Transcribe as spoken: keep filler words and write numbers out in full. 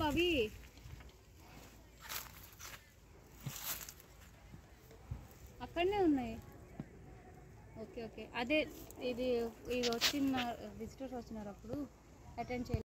అవి అక్కడనే ఉన్నాయి. ఓకే ఓకే అదే ఇది ఇది వచ్చిన విజిటర్స్ వచ్చినారు అప్పుడు అటెండ్ చేయాలి.